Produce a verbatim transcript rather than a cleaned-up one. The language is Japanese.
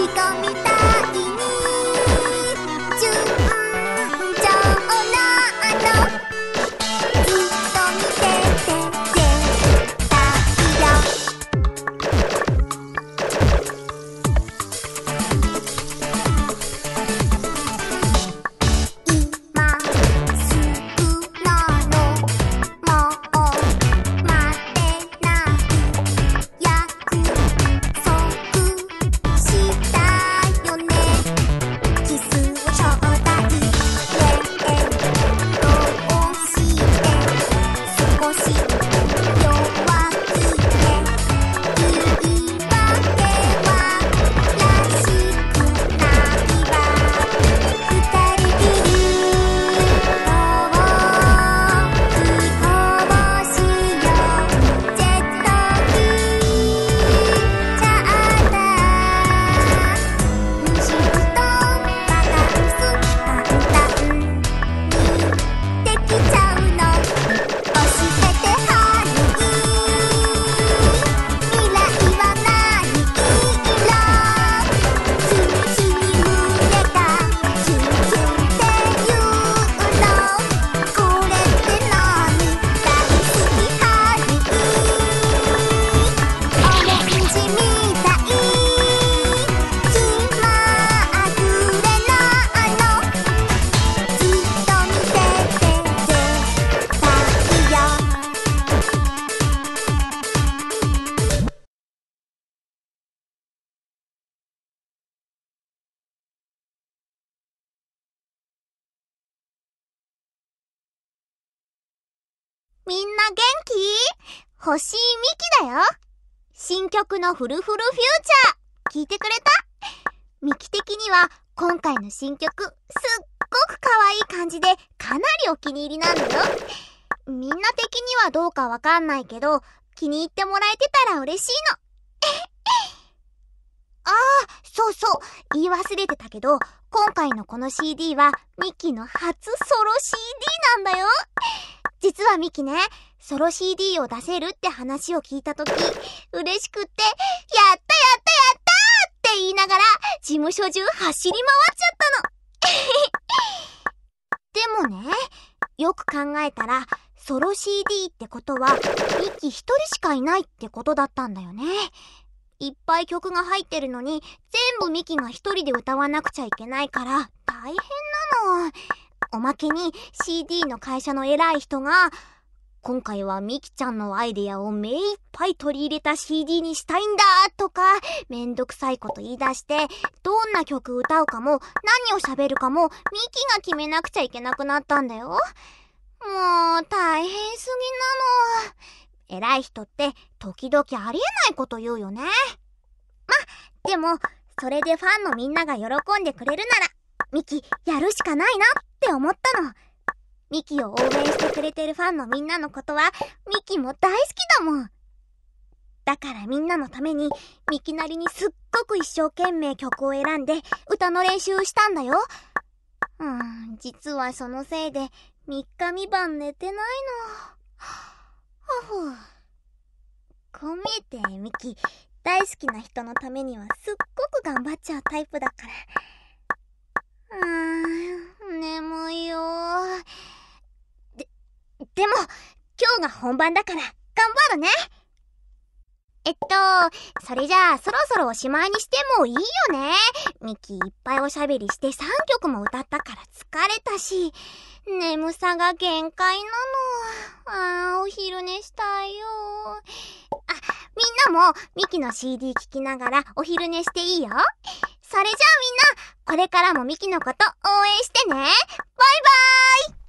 みんな元気？星みきだよ。新曲のフルフルフューチャー聞いてくれた？みき的には今回の新曲すっごく可愛い感じでかなりお気に入りなんだよ。みんな的にはどうかわかんないけど気に入ってもらえてたら嬉しいの。ああ、そうそう、言い忘れてたけど今回のこの シーディー はミキの初ソロ シーディー なんだよ。実はミキね、ソロ シーディー を出せるって話を聞いたとき嬉しくってやったやったやったって言いながら事務所中走り回っちゃったの。でもね、よく考えたらソロ シーディー ってことはミキ一人しかいないってことだったんだよね。いっぱい曲が入ってるのに全部ミキが一人で歌わなくちゃいけないから大変なの。おまけに シーディー の会社の偉い人が今回はミキちゃんのアイデアを目いっぱい取り入れた シーディー にしたいんだとかめんどくさいこと言い出して、どんな曲歌うかも何を喋るかもミキが決めなくちゃいけなくなったんだよ。もう大変すぎなの。偉い人って時々ありえないこと言うよね。ま、でもそれでファンのみんなが喜んでくれるならミキやるしかないなって思ったの。ミキを応援してくれてるファンのみんなのことはミキも大好きだもん。だからみんなのためにミキなりにすっごく一生懸命曲を選んで歌の練習したんだよ。うーん、実はそのせいでみっかみばん寝てないの。はふ。こう見えてミキ大好きな人のためにはすっごく頑張っちゃうタイプだから。うーん、眠いよー。で、でも今日が本番だから頑張るね。えっと、それじゃあそろそろおしまいにしてもいいよね。ミキいっぱいおしゃべりしてさんきょくも歌ったから疲れたし、眠さが限界なの。あー、お昼寝したいよ。あ、みんなもミキの シーディー 聴きながらお昼寝していいよ。それじゃあみんな、これからもミキのこと応援してね。バイバーイ。